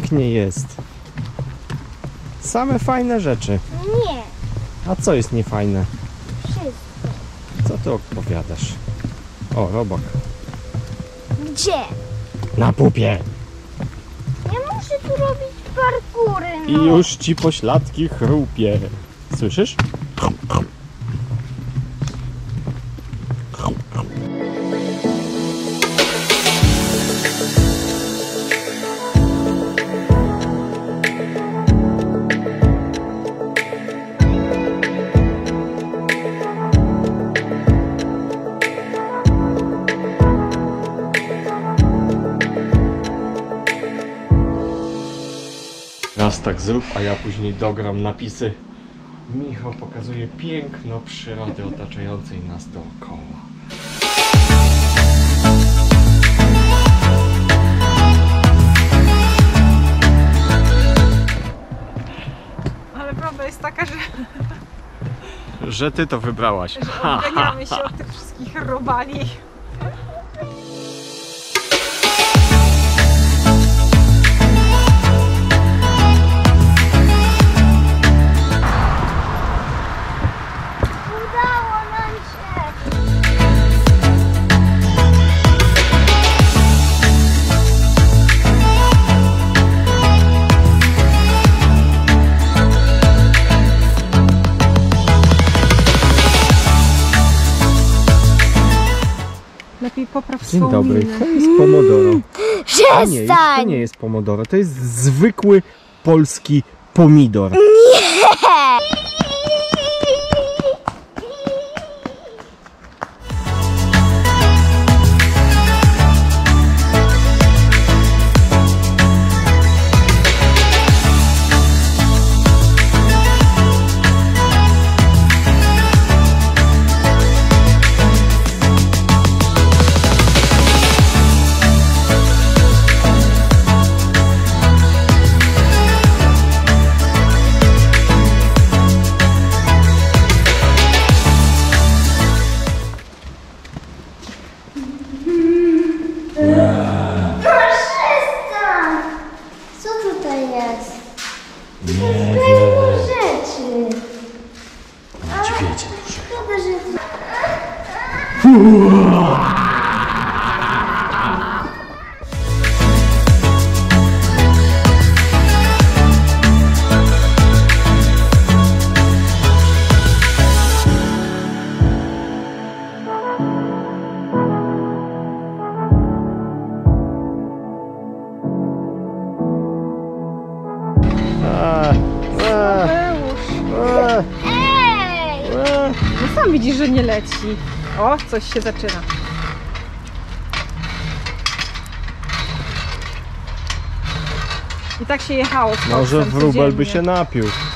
pięknie jest. Same fajne rzeczy. Nie. A co jest niefajne? Wszystko. Co ty opowiadasz? O, robak. Gdzie? Na pupie. Ja muszę tu robić parkury. I już ci pośladki chrupie. Słyszysz? Raz tak zrób, a ja później dogram napisy. Michał pokazuje piękno przyrody otaczającej nas dookoła. Ale prawda jest taka, Że ty to wybrałaś. że odganiamy się od tych wszystkich robali. Udało nam się. Lepiej popraw Dzień swą dobry, minę. to jest pomodoro. A nie, to Przestań! nie jest pomodoro, to jest zwykły polski pomidor. Przestań! Co tutaj jest? Nie Pełno rzeczy. Niedźwiedzie duże. Szkoda, że... Ej! No sam widzisz, że nie leci. O, coś się zaczyna. I tak się jechało z Może koksem wróbel by codziennie. się napił.